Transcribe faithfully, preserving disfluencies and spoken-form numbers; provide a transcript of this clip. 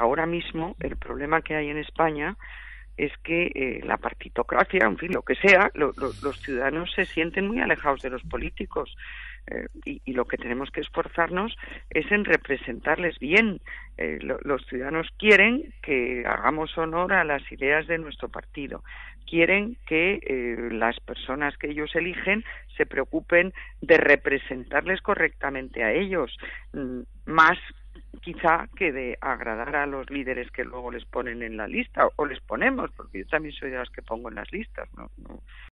ahora mismo el problema que hay en España es que eh, la partitocracia, en fin, lo que sea, lo, lo, los ciudadanos se sienten muy alejados de los políticos. Eh, y, y lo que tenemos que esforzarnos es en representarles bien. Eh, lo, los ciudadanos quieren que hagamos honor a las ideas de nuestro partido, quieren que eh, las personas que ellos eligen se preocupen de representarles correctamente a ellos, mm, más quizá que de agradar a los líderes que luego les ponen en la lista o les ponemos, porque yo también soy de las que pongo en las listas, ¿no? no